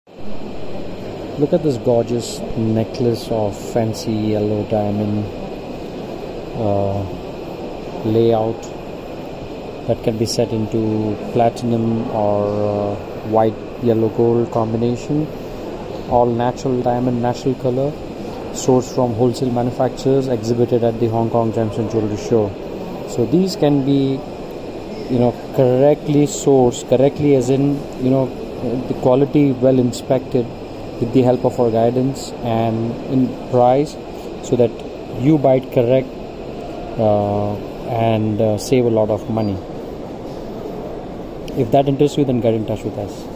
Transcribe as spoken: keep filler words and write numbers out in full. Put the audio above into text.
Look at this gorgeous necklace of fancy yellow diamond uh, layout that can be set into platinum or uh, white yellow gold combination. All natural diamond, natural color, sourced from wholesale manufacturers, exhibited at the Hong Kong Gems and Jewelry Show. So these can be, you know, correctly sourced, correctly as in, you know, the quality well inspected with the help of our guidance and in price, so that you buy it correct uh, and uh, save a lot of money. If that interests you, then get in touch with us.